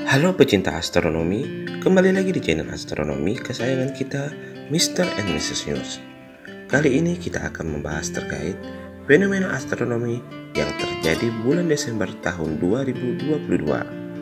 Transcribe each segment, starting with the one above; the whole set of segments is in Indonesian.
Halo pecinta astronomi, kembali lagi di channel astronomi kesayangan kita, Mr. and Mrs. News. Kali ini kita akan membahas terkait fenomena astronomi yang terjadi bulan Desember tahun 2022.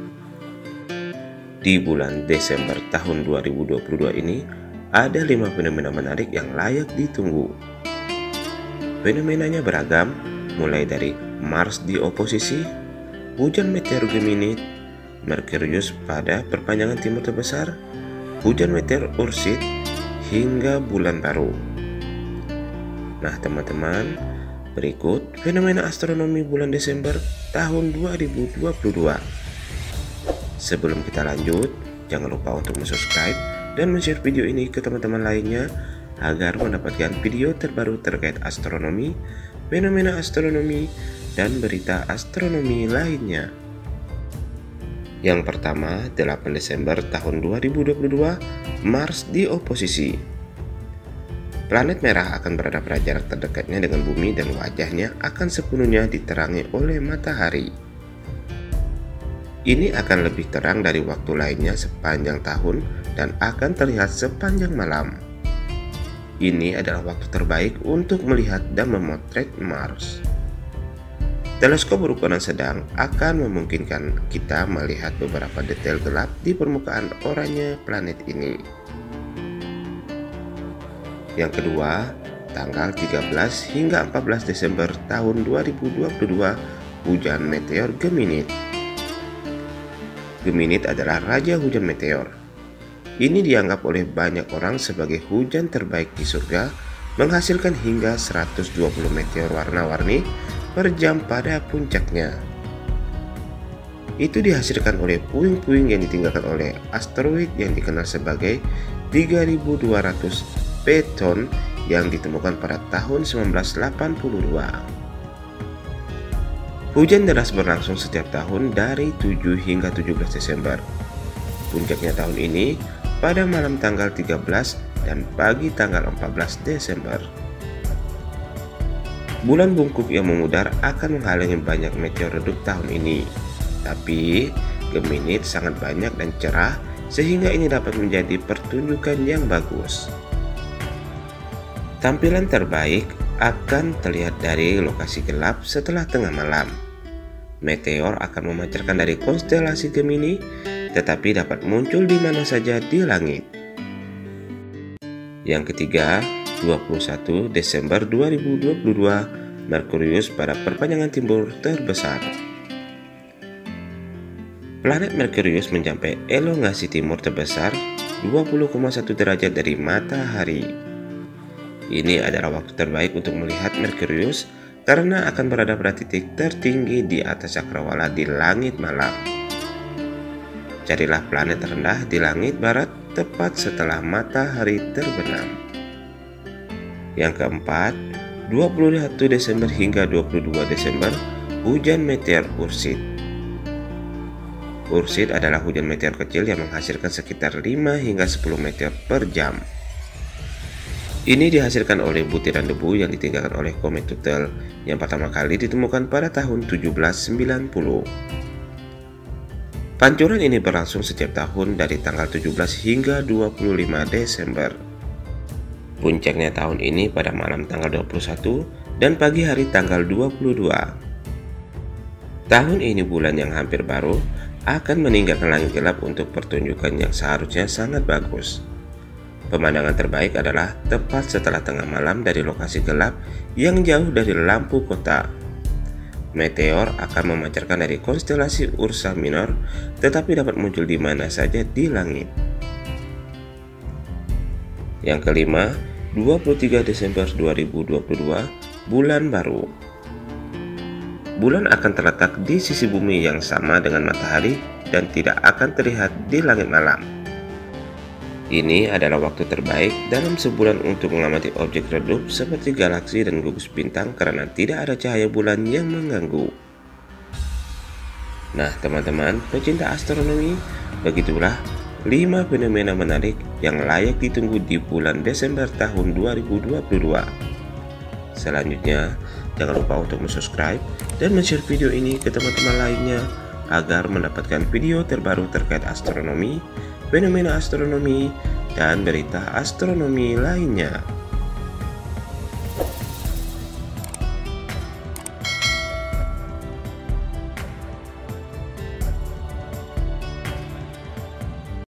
Di bulan Desember tahun 2022 ini, ada 5 fenomena menarik yang layak ditunggu. Fenomenanya beragam, mulai dari Mars di oposisi, hujan meteor Gemini, Merkurius pada perpanjangan timur terbesar, hujan meteor Ursid, hingga bulan baru. Nah teman-teman, berikut fenomena astronomi bulan Desember tahun 2022. Sebelum kita lanjut, jangan lupa untuk subscribe dan share video ini ke teman-teman lainnya agar mendapatkan video terbaru terkait astronomi, fenomena astronomi, dan berita astronomi lainnya. Yang pertama, 8 Desember tahun 2022, Mars di oposisi. Planet merah akan berada pada jarak terdekatnya dengan bumi dan wajahnya akan sepenuhnya diterangi oleh matahari. Ini akan lebih terang dari waktu lainnya sepanjang tahun dan akan terlihat sepanjang malam. Ini adalah waktu terbaik untuk melihat dan memotret Mars. Teleskop berukuran sedang akan memungkinkan kita melihat beberapa detail gelap di permukaan oranye planet ini. Yang kedua, tanggal 13 hingga 14 Desember tahun 2022, hujan meteor Geminid. Geminid adalah raja hujan meteor. Ini dianggap oleh banyak orang sebagai hujan terbaik di surga, menghasilkan hingga 120 meteor warna-warni per jam pada puncaknya. Itu dihasilkan oleh puing-puing yang ditinggalkan oleh asteroid yang dikenal sebagai 3200 Phaethon yang ditemukan pada tahun 1982. Hujan deras berlangsung setiap tahun dari 7 hingga 17 Desember. Puncaknya tahun ini pada malam tanggal 13 dan pagi tanggal 14 Desember. Bulan bungkuk yang memudar akan menghalangi banyak meteor redup tahun ini. Tapi Geminid sangat banyak dan cerah sehingga ini dapat menjadi pertunjukan yang bagus. Tampilan terbaik akan terlihat dari lokasi gelap setelah tengah malam. Meteor akan memancarkan dari konstelasi Gemini, tetapi dapat muncul di mana saja di langit. Yang ketiga, 21 Desember 2022, Merkurius pada perpanjangan timur terbesar. Planet Merkurius mencapai elongasi timur terbesar 20,1 derajat dari matahari. Ini adalah waktu terbaik untuk melihat Merkurius karena akan berada pada titik tertinggi di atas cakrawala di langit malam. Carilah planet rendah di langit barat tepat setelah matahari terbenam. Yang keempat, 21 Desember hingga 22 Desember, hujan meteor Ursid. Ursid adalah hujan meteor kecil yang menghasilkan sekitar 5 hingga 10 meteor per jam. Ini dihasilkan oleh butiran debu yang ditinggalkan oleh komet Tuttle yang pertama kali ditemukan pada tahun 1790. Pancuran ini berlangsung setiap tahun dari tanggal 17 hingga 25 Desember. Puncaknya tahun ini pada malam tanggal 21 dan pagi hari tanggal 22. Tahun ini bulan yang hampir baru akan meninggalkan langit gelap untuk pertunjukan yang seharusnya sangat bagus. Pemandangan terbaik adalah tepat setelah tengah malam dari lokasi gelap yang jauh dari lampu kota. Meteor akan memancarkan dari konstelasi Ursa Minor, tetapi dapat muncul di mana saja di langit. Yang kelima, 23 Desember 2022, bulan baru. Bulan akan terletak di sisi bumi yang sama dengan matahari dan tidak akan terlihat di langit malam. Ini adalah waktu terbaik dalam sebulan untuk mengamati objek redup seperti galaksi dan gugus bintang karena tidak ada cahaya bulan yang mengganggu. Nah teman-teman pecinta astronomi, begitulah 5 fenomena menarik yang layak ditunggu di bulan Desember tahun 2022. Selanjutnya, jangan lupa untuk subscribe dan share video ini ke teman-teman lainnya agar mendapatkan video terbaru terkait astronomi, fenomena astronomi, dan berita astronomi lainnya.